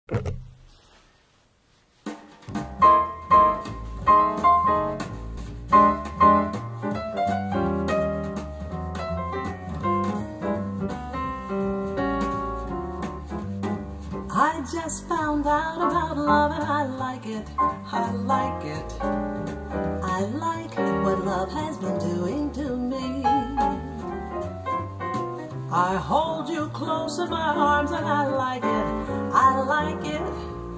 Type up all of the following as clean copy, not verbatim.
I just found out about love and I like it, I like it. I like what love has been doing to me. I hold you close in my arms and I like it, I like it.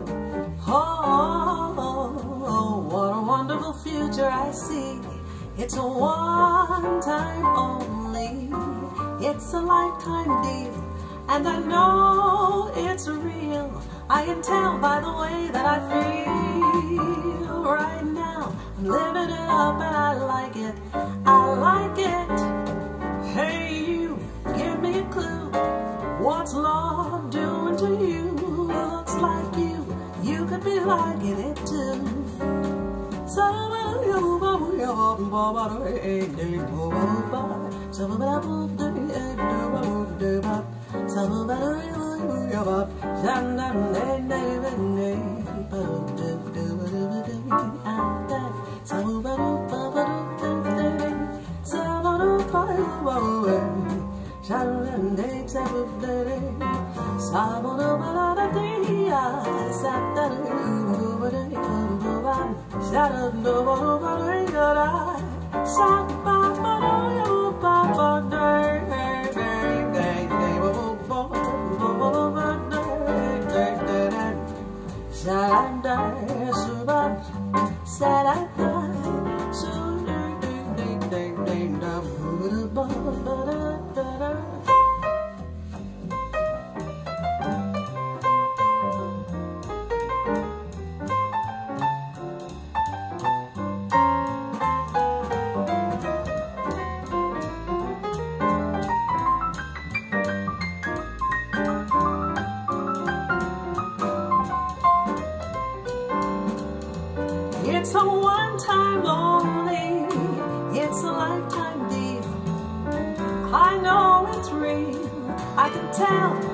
Oh, what a wonderful future I see. It's a one time only, it's a lifetime deal. And I know it's real, I can tell by the way that I feel right now. I'm living it up and I like it, I like it. Hey you, give me a clue, what's love doing to you? Looks like you could be liking it too. It's a one-time only, it's a lifetime deal. I know it's real, I can tell